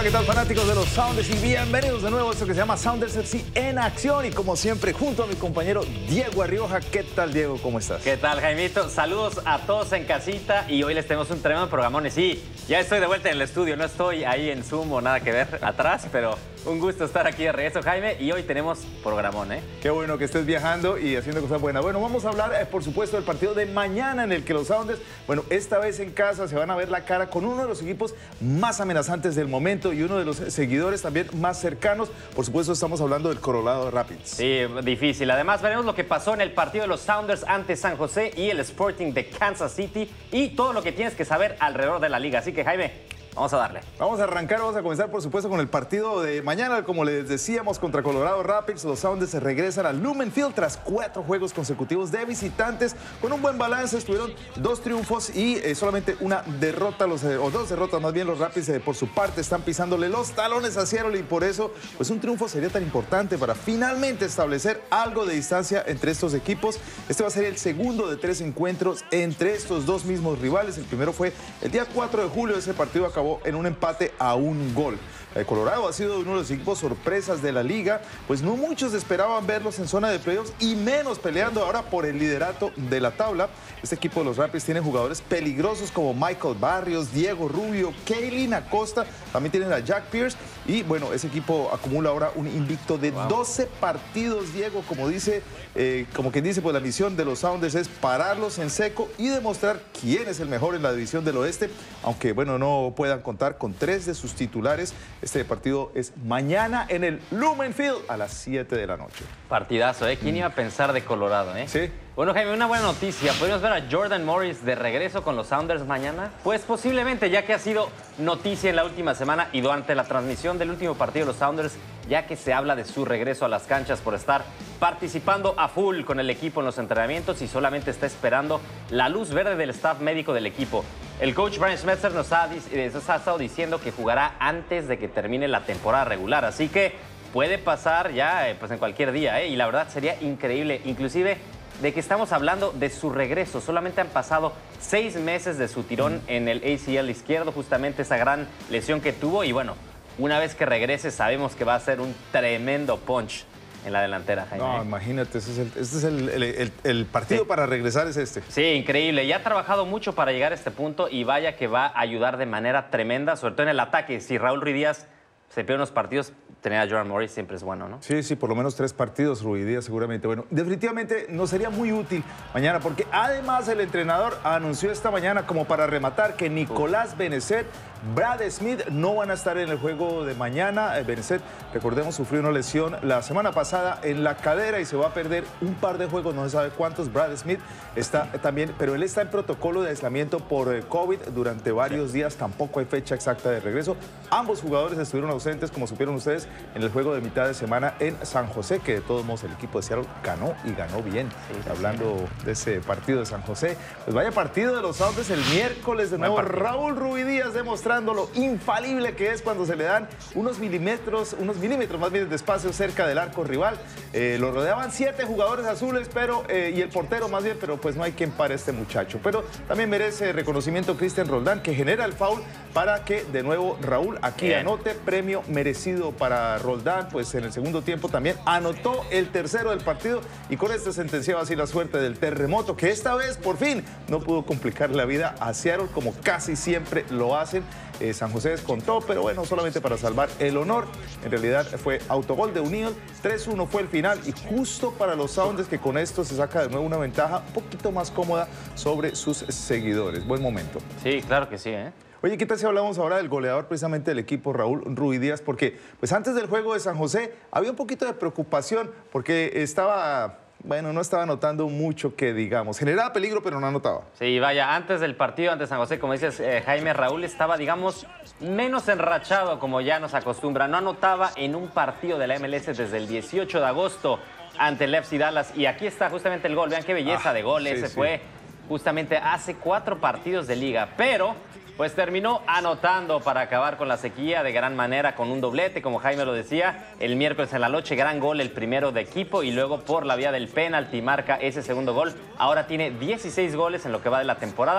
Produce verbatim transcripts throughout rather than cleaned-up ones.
Hola, ¿qué tal, fanáticos de los Sounders? Y bienvenidos de nuevo a esto que se llama Sounders F C en acción. Y como siempre, junto a mi compañero Diego Arrioja. ¿Qué tal, Diego? ¿Cómo estás? ¿Qué tal, Jaimito? Saludos a todos en casita y hoy les tenemos un tremendo programón. Y sí, ya estoy de vuelta en el estudio, no estoy ahí en Zoom o nada que ver atrás, pero un gusto estar aquí de regreso, Jaime, y hoy tenemos programón, ¿eh? Qué bueno que estés viajando y haciendo cosas buenas. Bueno, vamos a hablar, eh, por supuesto, del partido de mañana en el que los Sounders, bueno, esta vez en casa se van a ver la cara con uno de los equipos más amenazantes del momento y uno de los seguidores también más cercanos. Por supuesto, estamos hablando del Colorado Rapids. Sí, difícil. Además, veremos lo que pasó en el partido de los Sounders ante San José y el Sporting de Kansas City y todo lo que tienes que saber alrededor de la liga. Así que, Jaime, vamos a darle. Vamos a arrancar, vamos a comenzar por supuesto con el partido de mañana. Como les decíamos, contra Colorado Rapids, los Sounders se regresan al Lumen Field tras cuatro juegos consecutivos de visitantes. Con un buen balance, estuvieron dos triunfos y eh, solamente una derrota, los, eh, o dos derrotas más bien. Los Rapids eh, por su parte están pisándole los talones a Seattle y por eso pues un triunfo sería tan importante para finalmente establecer algo de distancia entre estos equipos. Este va a ser el segundo de tres encuentros entre estos dos mismos rivales. El primero fue el día cuatro de julio, ese partido acabó en un empate a un gol. El Colorado ha sido uno de los equipos sorpresas de la liga, pues no muchos esperaban verlos en zona de playoffs y menos peleando ahora por el liderato de la tabla. Este equipo de los Rapids tiene jugadores peligrosos como Michael Barrios, Diego Rubio, Kaylin Acosta, también tienen a Jack Pierce y bueno, ese equipo acumula ahora un invicto de wow. doce partidos, Diego, como dice, eh, como quien dice, pues la misión de los Sounders es pararlos en seco y demostrar quién es el mejor en la división del oeste, aunque bueno, no puedan contar con tres de sus titulares. Este partido es mañana en el Lumen Field a las siete de la noche. Partidazo, ¿eh? ¿Quién iba a pensar de Colorado, eh? Sí. Bueno, Jaime, una buena noticia. ¿Podríamos ver a Jordan Morris de regreso con los Sounders mañana? Pues posiblemente, ya que ha sido noticia en la última semana y durante la transmisión del último partido de los Sounders, ya que se habla de su regreso a las canchas por estar participando a full con el equipo en los entrenamientos y solamente está esperando la luz verde del staff médico del equipo. El coach Brian Schmetzer nos ha, nos ha estado diciendo que jugará antes de que termine la temporada regular, así que puede pasar ya eh, pues en cualquier día, ¿eh? Y la verdad sería increíble, inclusive de que estamos hablando de su regreso. Solamente han pasado seis meses de su tirón en el A C L izquierdo, justamente esa gran lesión que tuvo. Y bueno, una vez que regrese sabemos que va a ser un tremendo punch en la delantera, Jaime. No, imagínate, este es el, este es el, el, el, el partido sí. para regresar es este. Sí, increíble. Ya ha trabajado mucho para llegar a este punto y vaya que va a ayudar de manera tremenda, sobre todo en el ataque. Si Raúl Ruiz Díaz se pierde unos partidos, tener a Jordan Morris siempre es bueno, ¿no? Sí, sí, por lo menos tres partidos, Ruiz Díaz seguramente. Bueno, definitivamente nos sería muy útil mañana, porque además el entrenador anunció esta mañana, como para rematar, que Nicolás Benezet, Brad Smith no van a estar en el juego de mañana. Benezet, recordemos, sufrió una lesión la semana pasada en la cadera y se va a perder un par de juegos, no se sabe cuántos. Brad Smith está también, pero él está en protocolo de aislamiento por COVID durante varios sí. días, tampoco hay fecha exacta de regreso. Ambos jugadores estuvieron ausentes, como supieron ustedes, en el juego de mitad de semana en San José, que de todos modos el equipo de Seattle ganó y ganó bien. Sí, Hablando sí. de ese partido de San José, pues vaya partido de los Sounders el miércoles de nuevo. Raúl Ruiz Díaz demostrando lo infalible que es cuando se le dan unos milímetros, unos milímetros más bien de espacio cerca del arco rival. Eh, lo rodeaban siete jugadores azules, pero eh, y el portero más bien, pero pues no hay quien pare a este muchacho. Pero también merece reconocimiento Cristian Roldán, que genera el foul para que de nuevo Raúl aquí bien. anote. Premio merecido para Roldán, pues en el segundo tiempo también anotó el tercero del partido y con este sentenciaba así la suerte del terremoto, que esta vez por fin no pudo complicar la vida a Seattle como casi siempre lo hacen. Eh, San José descontó, pero bueno, solamente para salvar el honor. En realidad fue autogol de Unión, tres uno fue el final y justo para los Sounders, que con esto se saca de nuevo una ventaja un poquito más cómoda sobre sus seguidores. Buen momento. Sí, claro que sí, ¿eh? Oye, ¿qué tal si hablamos ahora del goleador precisamente del equipo, Raúl Ruiz Díaz? Porque pues antes del juego de San José había un poquito de preocupación porque estaba, bueno, no estaba anotando mucho que digamos. Generaba peligro, pero no anotaba. Sí, vaya, antes del partido ante San José, como dices, eh, Jaime, Raúl estaba, digamos, menos enrachado como ya nos acostumbra. No anotaba en un partido de la M L S desde el dieciocho de agosto ante el F C Dallas. Y aquí está justamente el gol. Vean qué belleza ah, de gol. Ese sí, fue sí. justamente hace cuatro partidos de liga. Pero pues terminó anotando para acabar con la sequía de gran manera con un doblete, como Jaime lo decía, el miércoles en la noche, gran gol, el primero de equipo, y luego por la vía del penalti marca ese segundo gol. Ahora tiene dieciséis goles en lo que va de la temporada.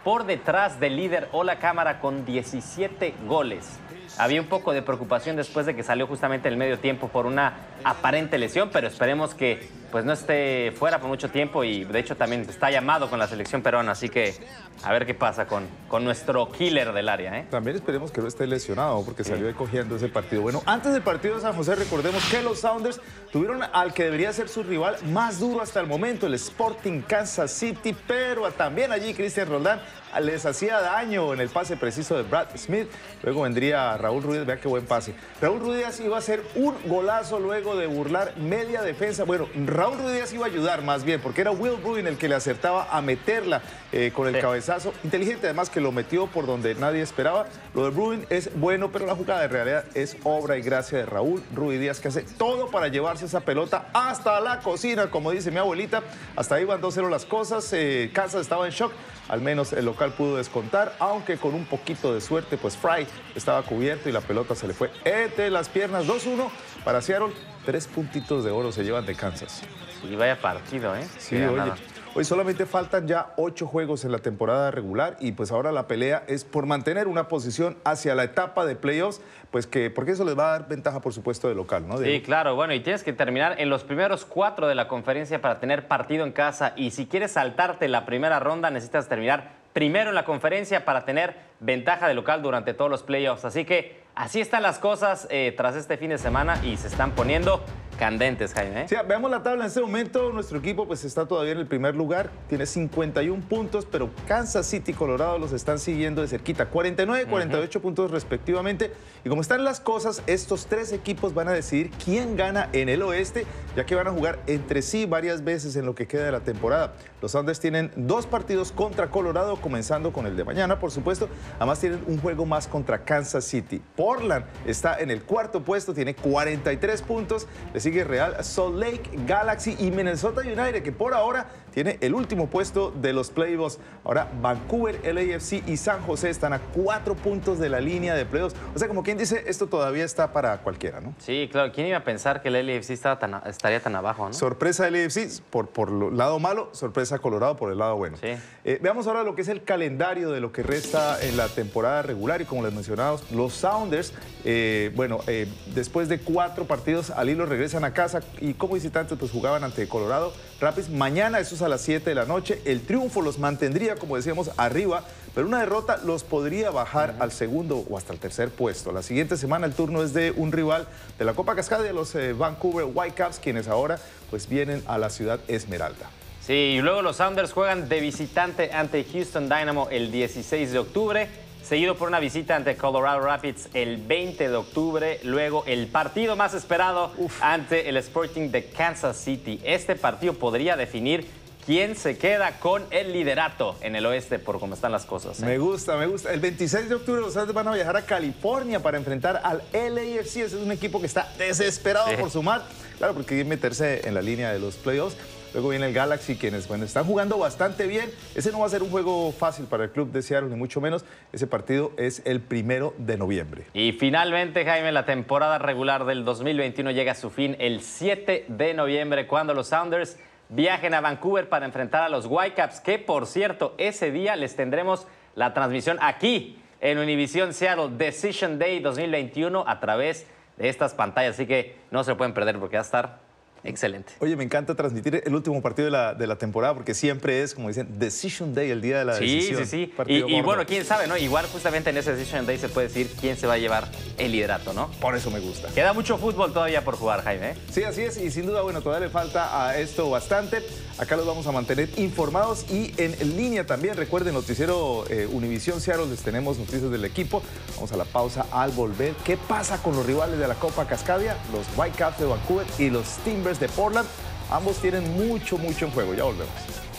por detrás del líder Ola Cámara con diecisiete goles. Había un poco de preocupación después de que salió justamente el medio tiempo por una aparente lesión, pero esperemos que pues no esté fuera por mucho tiempo y de hecho también está llamado con la selección peruana, así que a ver qué pasa con, con nuestro killer del área, ¿eh? También esperemos que no esté lesionado porque sí. salió ahí cogiendo ese partido. Bueno, antes del partido de San José, recordemos que los Sounders tuvieron al que debería ser su rival más duro hasta el momento, el Sporting Kansas City, pero también allí Cristian Roldán les hacía daño en el pase preciso de Brad Smith. Luego vendría Raúl Ruiz, vea qué buen pase. Raúl Ruiz iba a hacer un golazo luego de burlar media defensa. Bueno, Raúl Ruiz iba a ayudar más bien, porque era Will Bruin el que le acertaba a meterla eh, con el sí. cabezazo. Inteligente además que lo metió por donde nadie esperaba. Lo de Bruin es bueno, pero la jugada en realidad es obra y gracia de Raúl Ruiz Díaz, que hace todo para llevarse esa pelota hasta la cocina, como dice mi abuelita. Hasta ahí van dos cero las cosas. Eh, Kansas estaba en shock. Al menos el local pudo descontar, aunque con un poquito de suerte, pues Fry estaba cubierto y la pelota se le fue entre las piernas. dos uno para Seattle. Tres puntitos de oro se llevan de Kansas. Sí, vaya partido, ¿eh? Sí, oye. Nada. Hoy solamente faltan ya ocho juegos en la temporada regular y pues ahora la pelea es por mantener una posición hacia la etapa de playoffs, pues que porque eso les va a dar ventaja, por supuesto, de local, ¿no? Sí, claro. Bueno, y tienes que terminar en los primeros cuatro de la conferencia para tener partido en casa y si quieres saltarte la primera ronda necesitas terminar primero en la conferencia para tener ventaja de local durante todos los playoffs. Así que así están las cosas eh, tras este fin de semana y se están poniendo candentes, Jaime, ¿eh? Sí, veamos la tabla en este momento. Nuestro equipo pues está todavía en el primer lugar. Tiene cincuenta y un puntos, pero Kansas City y Colorado los están siguiendo de cerquita. cuarenta y nueve, cuarenta y ocho uh-huh. puntos respectivamente. Y como están las cosas, estos tres equipos van a decidir quién gana en el oeste, ya que van a jugar entre sí varias veces en lo que queda de la temporada. Los Sounders tienen dos partidos contra Colorado, comenzando con el de mañana, por supuesto. Además tienen un juego más contra Kansas City. Portland está en el cuarto puesto, tiene cuarenta y tres puntos. Le sigue Real Salt Lake, Galaxy y Minnesota United, que por ahora tiene el último puesto de los playoffs. Ahora Vancouver, L A F C y San José están a cuatro puntos de la línea de playoffs. O sea, como quien dice, esto todavía está para cualquiera, ¿no? Sí, claro. ¿Quién iba a pensar que el L A F C estaba tan, estaría tan abajo, no? Sorpresa L A F C por, por el lado malo, sorpresa Colorado por el lado bueno. Sí. Eh, veamos ahora lo que es el calendario de lo que resta en la temporada regular y como les mencionamos, los Sounders, eh, bueno, eh, después de cuatro partidos al hilo regresan a casa y como visitantes pues jugaban ante Colorado Rapids. Mañana, eso es a las siete de la noche, el triunfo los mantendría, como decíamos, arriba, pero una derrota los podría bajar uh-huh. al segundo o hasta el tercer puesto. La siguiente semana el turno es de un rival de la Copa Cascadia, los eh, Vancouver Whitecaps, quienes ahora pues vienen a la ciudad Esmeralda. Sí, y luego los Sounders juegan de visitante ante Houston Dynamo el dieciséis de octubre, seguido por una visita ante Colorado Rapids el veinte de octubre, luego el partido más esperado Uf. ante el Sporting de Kansas City. Este partido podría definir quién se queda con el liderato en el oeste por cómo están las cosas, ¿eh? Me gusta, me gusta. El veintiséis de octubre los Sounders van a viajar a California para enfrentar al L A F C. Ese es un equipo que está desesperado sí. por sumar. Claro, porque quiere meterse en la línea de los playoffs. Luego viene el Galaxy, quienes bueno, están jugando bastante bien. Ese no va a ser un juego fácil para el club de Seattle, ni mucho menos. Ese partido es el primero de noviembre. Y finalmente, Jaime, la temporada regular del dos mil veintiuno llega a su fin el siete de noviembre, cuando los Sounders viajen a Vancouver para enfrentar a los Whitecaps, que por cierto, ese día les tendremos la transmisión aquí en Univision Seattle Decision Day dos mil veintiuno a través de estas pantallas. Así que no se lo pueden perder porque va a estar excelente. Oye, me encanta transmitir el último partido de la, de la temporada porque siempre es, como dicen, Decision Day, el día de la sí, decisión. Sí, sí, sí. Y, y bueno, quién sabe, ¿no? Igual justamente en ese Decision Day se puede decir quién se va a llevar el liderato, ¿no? Por eso me gusta. Queda mucho fútbol todavía por jugar, Jaime, ¿eh? Sí, así es. Y sin duda, bueno, todavía le falta a esto bastante. Acá los vamos a mantener informados y en, en línea también. Recuerden, noticiero eh, Univision Seattle, les tenemos noticias del equipo. Vamos a la pausa al volver. ¿Qué pasa con los rivales de la Copa Cascadia? Los Whitecaps de Vancouver y los Timbers de Portland. Ambos tienen mucho, mucho en juego. Ya volvemos.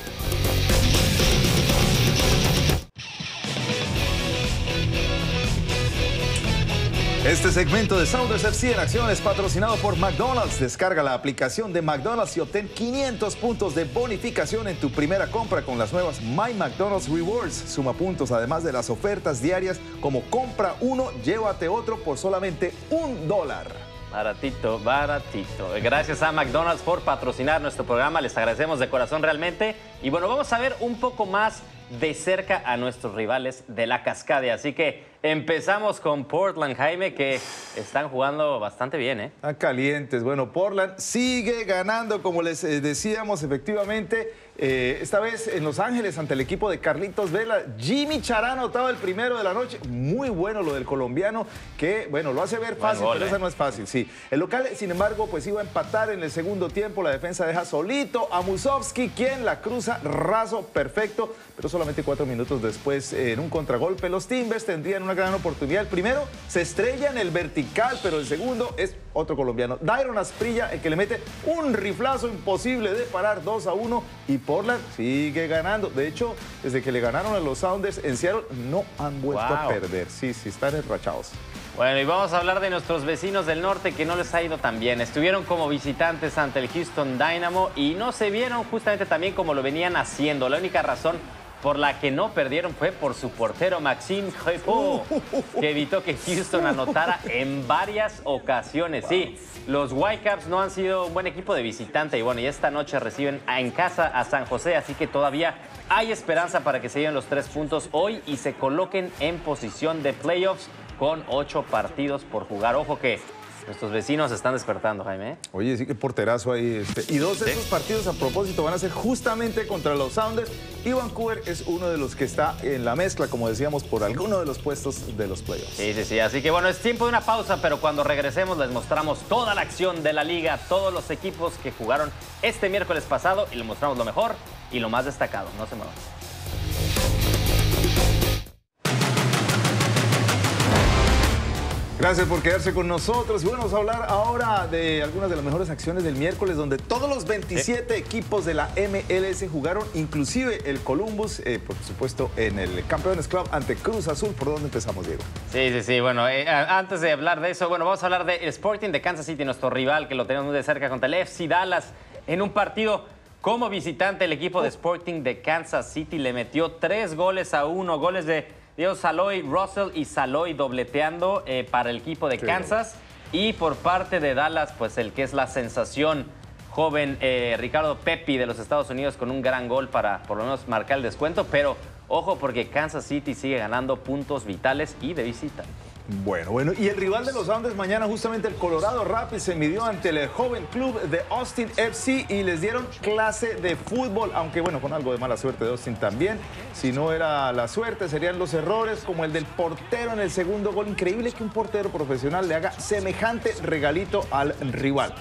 Este segmento de Sounders F C en acción es patrocinado por McDonald's. Descarga la aplicación de McDonald's y obtén quinientos puntos de bonificación en tu primera compra con las nuevas My McDonald's Rewards. Suma puntos además de las ofertas diarias como compra uno, llévate otro por solamente un dólar. Baratito, baratito. Gracias a McDonald's por patrocinar nuestro programa. Les agradecemos de corazón realmente. Y bueno, vamos a ver un poco más de cerca a nuestros rivales de la cascada. Así que empezamos con Portland, Jaime, que están jugando bastante bien, ¿eh? Están calientes. Bueno, Portland sigue ganando, como les decíamos, efectivamente. Eh, esta vez en Los Ángeles ante el equipo de Carlitos Vela. Jimmy Chará anotaba el primero de la noche. Muy bueno lo del colombiano, que, bueno, lo hace ver fácil, gol, pero eh. esa no es fácil, sí. El local, sin embargo, pues iba a empatar en el segundo tiempo. La defensa deja solito a Musovski, quien la cruza raso, perfecto, pero solamente cuatro minutos después, eh, en un contragolpe, los Timbers tendrían una gran oportunidad. El primero se estrella en el vertical, pero el segundo es otro colombiano, Dairon Asprilla, el que le mete un riflazo imposible de parar, dos a uno, y Portland sigue ganando. De hecho, desde que le ganaron a los Sounders en Seattle, no han vuelto wow. a perder. Sí, sí, están enrachados. Bueno, y vamos a hablar de nuestros vecinos del norte que no les ha ido tan bien. Estuvieron como visitantes ante el Houston Dynamo y no se vieron justamente también como lo venían haciendo. La única razón por la que no perdieron fue por su portero Maxime Crépeau, que evitó que Houston anotara en varias ocasiones. Sí, los Whitecaps no han sido un buen equipo de visitante y bueno, y esta noche reciben en casa a San José, así que todavía hay esperanza para que se lleven los tres puntos hoy y se coloquen en posición de playoffs con ocho partidos por jugar. Ojo que nuestros vecinos están despertando, Jaime. Oye, sí que porterazo ahí. Este. Y dos de esos partidos, a propósito, van a ser justamente contra los Sounders. Y Vancouver es uno de los que está en la mezcla, como decíamos, por alguno de los puestos de los playoffs. Sí, sí, sí. Así que bueno, es tiempo de una pausa, pero cuando regresemos les mostramos toda la acción de la liga, todos los equipos que jugaron este miércoles pasado y les mostramos lo mejor y lo más destacado. No se muevan. Gracias por quedarse con nosotros. Y bueno, vamos a hablar ahora de algunas de las mejores acciones del miércoles, donde todos los veintisiete ¿Eh? equipos de la M L S jugaron, inclusive el Columbus, eh, por supuesto, en el Campeones Club ante Cruz Azul. ¿Por dónde empezamos, Diego? Sí, sí, sí. Bueno, eh, antes de hablar de eso, bueno, vamos a hablar del Sporting de Kansas City, nuestro rival, que lo tenemos muy de cerca contra el F C Dallas, en un partido como visitante. El equipo de Sporting de Kansas City le metió tres goles a uno, goles de Diego Saloy, Russell y Saloy dobleteando eh, para el equipo de Kansas. Y por parte de Dallas, pues el que es la sensación joven, eh, Ricardo Pepi de los Estados Unidos, con un gran gol para por lo menos marcar el descuento. Pero ojo, porque Kansas City sigue ganando puntos vitales y de visita. Bueno, bueno, y el rival de los Sounders mañana, justamente el Colorado Rapids, se midió ante el joven club de Austin F C y les dieron clase de fútbol, aunque bueno, con algo de mala suerte de Austin también. Si no era la suerte, serían los errores, como el del portero en el segundo gol. Increíble que un portero profesional le haga semejante regalito al rival.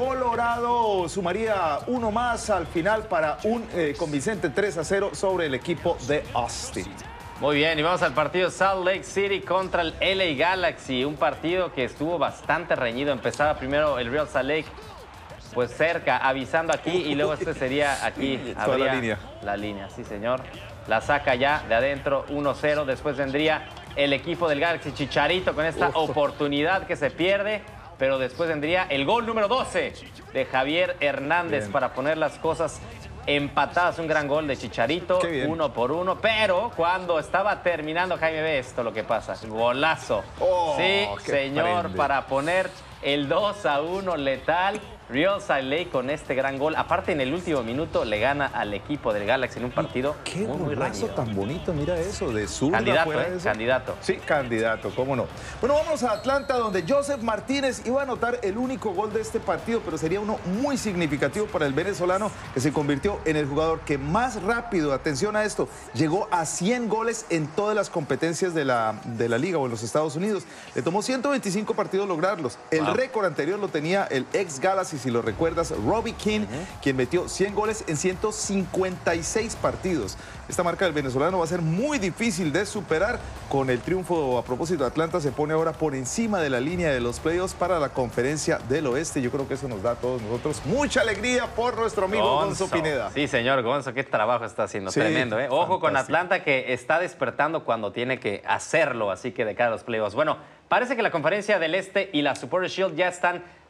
Colorado sumaría uno más al final para un eh, convincente tres a cero sobre el equipo de Austin. Muy bien, y vamos al partido Salt Lake City contra el L A Galaxy. Un partido que estuvo bastante reñido. Empezaba primero el Real Salt Lake, pues cerca, avisando aquí, y luego este sería aquí. Habría la línea. La línea, sí, señor. La saca ya de adentro, uno cero. Después vendría el equipo del Galaxy, Chicharito, con esta Uf. oportunidad que se pierde. Pero después vendría el gol número doce de Javier Hernández bien. para poner las cosas empatadas. Un gran gol de Chicharito, uno por uno. Pero cuando estaba terminando, Jaime, ve esto lo que pasa. Golazo. Oh, sí, señor, prende. para poner el dos a uno letal. Real Salt Lake con este gran gol. Aparte, en el último minuto le gana al equipo del Galaxy en un partido Qué muy, muy golazo tan bonito, mira eso, de zurda. Candidato, fuera ¿eh? eso. Candidato. Sí, candidato, cómo no. Bueno, vamos a Atlanta, donde Joseph Martínez iba a anotar el único gol de este partido, pero sería uno muy significativo para el venezolano, que se convirtió en el jugador que más rápido, atención a esto, llegó a cien goles en todas las competencias de la, de la liga o en los Estados Unidos. Le tomó ciento veinticinco partidos lograrlos. El wow. récord anterior lo tenía el ex Galaxy, si lo recuerdas, Robbie King, uh-huh. quien metió cien goles en ciento cincuenta y seis partidos. Esta marca del venezolano va a ser muy difícil de superar. Con el triunfo, a propósito, Atlanta se pone ahora por encima de la línea de los playoffs para la Conferencia del Oeste. Yo creo que eso nos da a todos nosotros mucha alegría por nuestro amigo Gonzo, Gonzo Pineda. Sí, señor Gonzo, qué trabajo está haciendo, sí, tremendo. ¿eh? Ojo fantástico. Con Atlanta, que está despertando cuando tiene que hacerlo, así que de cara a los playoffs. Bueno, parece que la Conferencia del Este y la Supporters Shield ya están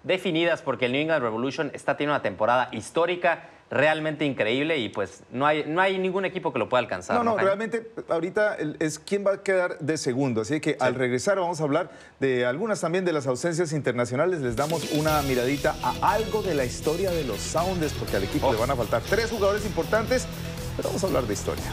definidas porque el New England Revolution está teniendo una temporada histórica realmente increíble y pues no hay, no hay ningún equipo que lo pueda alcanzar. No, no, ¿no, realmente ahorita es quién va a quedar de segundo. Así que sí. Al regresar vamos a hablar de algunas también de las ausencias internacionales. Les damos una miradita a algo de la historia de los Sounders, porque al equipo oh. le van a faltar tres jugadores importantes, pero vamos a hablar de historia.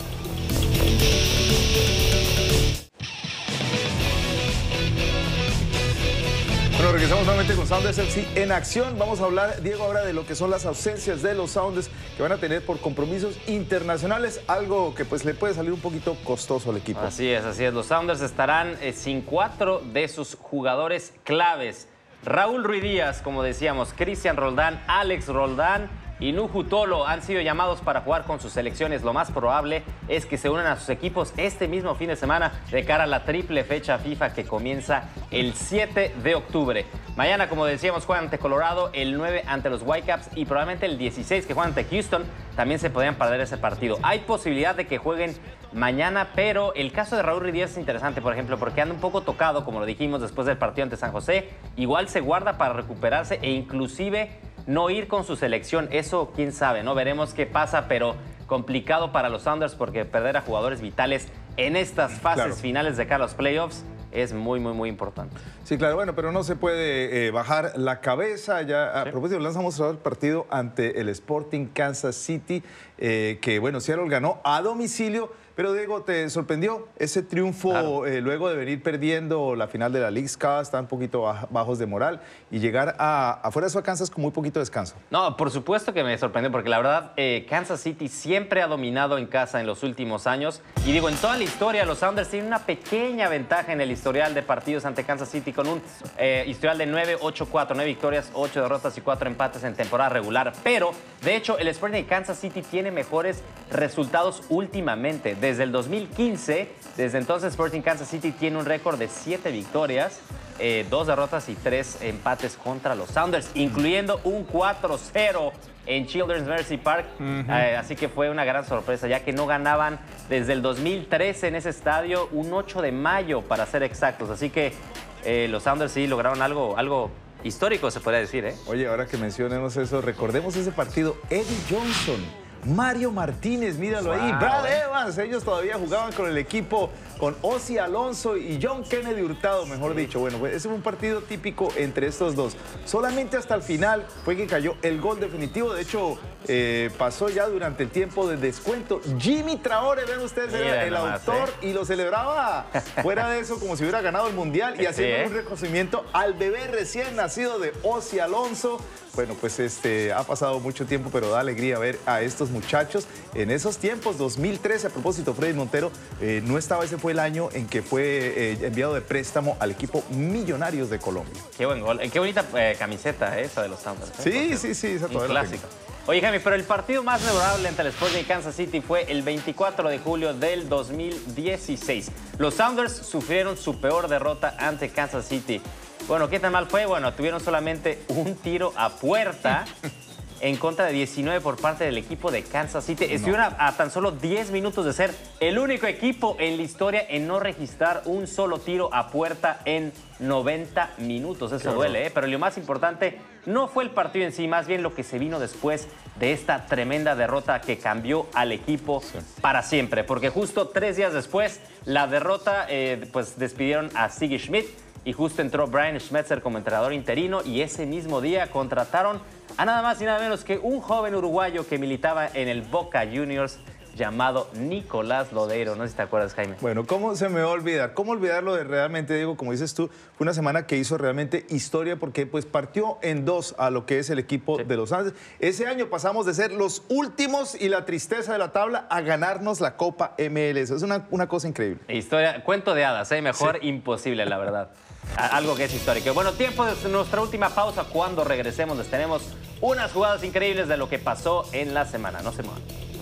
Bueno, regresamos nuevamente con Sounders F C en acción. Vamos a hablar, Diego, ahora de lo que son las ausencias de los Sounders que van a tener por compromisos internacionales, algo que pues le puede salir un poquito costoso al equipo. Así es, así es. Los Sounders estarán eh, sin cuatro de sus jugadores claves. Raúl Ruidíaz, como decíamos, Cristian Roldán, Alex Roldán y Nuhu Tolo han sido llamados para jugar con sus selecciones. Lo más probable es que se unan a sus equipos este mismo fin de semana de cara a la triple fecha FIFA que comienza el siete de octubre. Mañana, como decíamos, juegan ante Colorado, el nueve ante los Whitecaps y probablemente el dieciséis que juegan ante Houston. También se podrían perder ese partido. Hay posibilidad de que jueguen mañana, pero el caso de Raúl Ruidíaz es interesante, por ejemplo, porque anda un poco tocado, como lo dijimos después del partido ante San José. Igual se guarda para recuperarse e inclusive no ir con su selección. Eso quién sabe, ¿no? Veremos qué pasa, pero complicado para los Sounders porque perder a jugadores vitales en estas fases claro. finales de cara a los playoffs es muy, muy, muy importante. Sí, claro, bueno, pero no se puede eh, bajar la cabeza. Ya, a sí. propósito, les hemos mostrado el partido ante el Sporting Kansas City, eh, que, bueno, Seattle ganó a domicilio. Pero, Diego, ¿te sorprendió ese triunfo claro. eh, luego de venir perdiendo la final de la Leagues Cup? Están un poquito baj bajos de moral y llegar a, afuera de su Kansas con muy poquito descanso. No, por supuesto que me sorprendió porque la verdad eh, Kansas City siempre ha dominado en casa en los últimos años. Y digo, en toda la historia los Sounders tienen una pequeña ventaja en el historial de partidos ante Kansas City con un eh, historial de nueve ocho cuatro, nueve victorias, ocho derrotas y cuatro empates en temporada regular. Pero, de hecho, el Sporting de Kansas City tiene mejores resultados últimamente. Desde el dos mil quince, desde entonces Sporting Kansas City tiene un récord de siete victorias, eh, dos derrotas y tres empates contra los Sounders, incluyendo un cuatro cero en Children's Mercy Park. Uh-huh. eh, así que fue una gran sorpresa, ya que no ganaban desde el dos mil trece en ese estadio, un ocho de mayo para ser exactos. Así que eh, los Sounders sí lograron algo, algo histórico, se podría decir, ¿eh? Oye, ahora que mencionemos eso, recordemos ese partido, Eddie Johnson, Mario Martínez, míralo wow. ahí, Brad Evans, ellos todavía jugaban con el equipo, con Ozzy Alonso y John Kennedy Hurtado, mejor sí. dicho. Bueno, pues ese fue un partido típico entre estos dos. Solamente hasta el final fue que cayó el gol definitivo. De hecho, eh, pasó ya durante el tiempo de descuento. Jimmy Traore, ven ustedes, Mira era el nomás, autor ¿eh? y lo celebraba fuera de eso como si hubiera ganado el Mundial y sí, haciendo ¿eh? un reconocimiento al bebé recién nacido de Ozzy Alonso. Bueno, pues este ha pasado mucho tiempo, pero da alegría ver a estos muchachos en esos tiempos. dos mil trece, a propósito, Freddy Montero eh, no estaba, ese fue el año en que fue eh, enviado de préstamo al equipo Millonarios de Colombia. Qué buen gol, qué bonita eh, camiseta esa de los Sounders. ¿eh? Sí, sí, sí, esa todavía clásico. Oye, Jaime, pero el partido más memorable entre el Sporting y Kansas City fue el veinticuatro de julio del dos mil dieciséis. Los Sounders sufrieron su peor derrota ante Kansas City. Bueno, ¿qué tan mal fue? Bueno, tuvieron solamente un tiro a puerta en contra de diecinueve por parte del equipo de Kansas City. Estuvieron no. a, a tan solo diez minutos de ser el único equipo en la historia en no registrar un solo tiro a puerta en noventa minutos. Eso Qué duele, ¿eh? Pero lo más importante no fue el partido en sí, más bien lo que se vino después de esta tremenda derrota que cambió al equipo sí. para siempre. Porque justo tres días después, la derrota, eh, pues despidieron a Sigi Schmidt y justo entró Brian Schmetzer como entrenador interino y ese mismo día contrataron a nada más y nada menos que un joven uruguayo que militaba en el Boca Juniors llamado Nicolás Lodeiro. No sé si te acuerdas, Jaime. Bueno, ¿cómo se me va a olvidar? ¿Cómo olvidarlo de realmente, Diego? Como dices tú, fue una semana que hizo realmente historia porque pues partió en dos a lo que es el equipo sí. de los Andes. Ese año pasamos de ser los últimos y la tristeza de la tabla a ganarnos la Copa M L S. Es una, una cosa increíble. Historia, cuento de hadas, ¿eh? Mejor sí. imposible, la verdad. Algo que es histórico. Bueno, tiempo de nuestra última pausa. Cuando regresemos les tenemos unas jugadas increíbles de lo que pasó en la semana. No se muevan.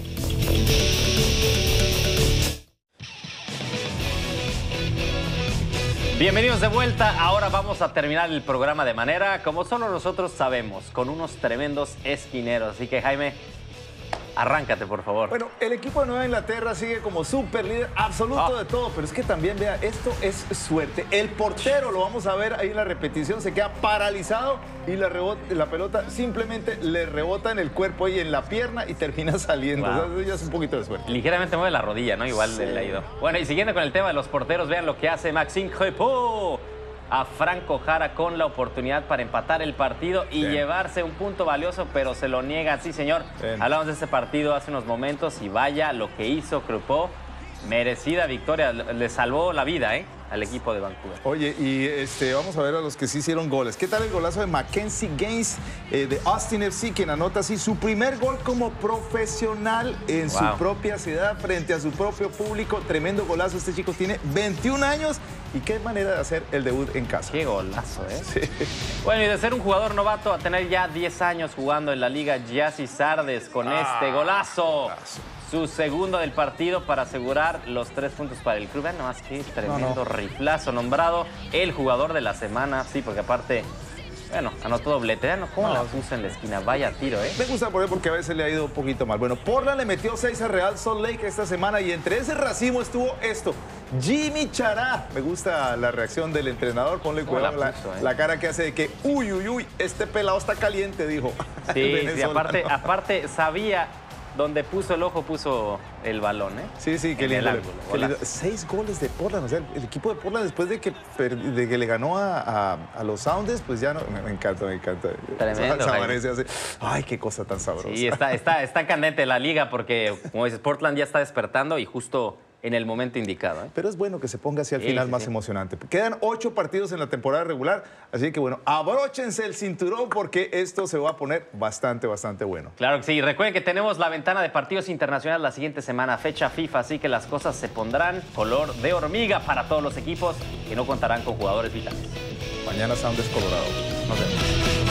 Bienvenidos de vuelta. Ahora vamos a terminar el programa de manera como solo nosotros sabemos, con unos tremendos esquineros. Así que, Jaime, Arráncate, por favor. Bueno, el equipo de Nueva Inglaterra sigue como super líder absoluto Oh. de todo, pero es que también, vea, esto es suerte. El portero, lo vamos a ver ahí en la repetición, se queda paralizado y la, rebota, la pelota simplemente le rebota en el cuerpo y en la pierna y termina saliendo. Wow. O sea, eso ya es un poquito de suerte. Ligeramente mueve la rodilla, ¿no? Igual Sí. le ha ido. Bueno, y siguiendo con el tema de los porteros, vean lo que hace Maxime Crépeau a Franco Jara con la oportunidad para empatar el partido y Bien. llevarse un punto valioso, pero se lo niegan. Sí, señor. Bien. Hablamos de ese partido hace unos momentos y vaya lo que hizo Crépeau. Merecida victoria, le salvó la vida, ¿eh? Al equipo de Vancouver. Oye, y este, vamos a ver a los que sí hicieron goles. ¿Qué tal el golazo de Mackenzie Gaines eh, de Austin F C, quien anota así su primer gol como profesional en Wow. su propia ciudad, frente a su propio público? Tremendo golazo. Este chico tiene veintiún años y qué manera de hacer el debut en casa. Qué golazo, ¿eh? Sí. Bueno, y de ser un jugador novato a tener ya diez años jugando en la Liga Giassi Sardes con Ah, este golazo. golazo. Su segundo del partido para asegurar los tres puntos para el club. Vean nomás qué tremendo No, no. riflazo, nombrado el jugador de la semana. Sí, porque aparte, bueno, anotó doblete. Vean cómo No. la puso en la esquina. Vaya tiro, ¿eh? Me gusta por él porque a veces le ha ido un poquito mal. Bueno, Portland le metió seis a Real Salt Lake esta semana y entre ese racimo estuvo esto. Jimmy Chará. Me gusta la reacción del entrenador. Ponle ¿Cómo la cuidado la, puso, eh? la cara que hace de que, uy, uy, uy, este pelado está caliente, dijo. Sí, El sí, venezolano. aparte, aparte sabía donde puso el ojo, puso el balón, ¿eh? Sí, sí, qué En lindo. el ángulo, Qué lindo. golazo. Seis goles de Portland. O sea, el equipo de Portland después de que, per- de que le ganó a, a- a los Sounders, pues ya no. Me, me encanta, me encanta. Tremendo, Sabarese hace, ay, qué cosa tan sabrosa. Sí, está, está, está candente la liga porque, como dices, Portland ya está despertando y justo en el momento indicado, ¿eh? Pero es bueno que se ponga así al Sí, final sí, más sí. emocionante. Quedan ocho partidos en la temporada regular, así que bueno, abróchense el cinturón porque esto se va a poner bastante, bastante bueno. Claro que sí. Recuerden que tenemos la ventana de partidos internacionales la siguiente semana, fecha FIFA, así que las cosas se pondrán color de hormiga para todos los equipos que no contarán con jugadores vitales. Mañana Sounders Colorado. Nos vemos.